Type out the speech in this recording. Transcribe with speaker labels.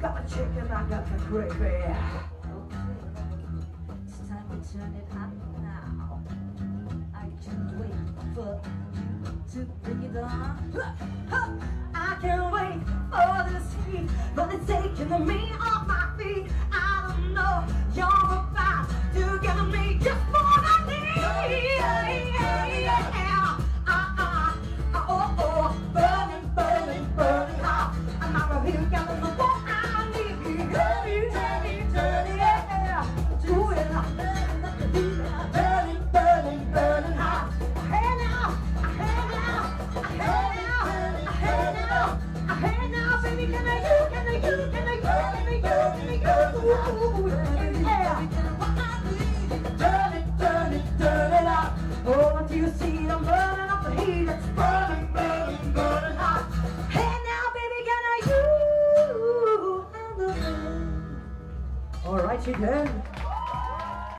Speaker 1: got the chicken, I got the gravy.
Speaker 2: Okay, it's time to turn it up now. I can't wait for you to bring it on.
Speaker 1: I can't wait for this heat, but it's taking me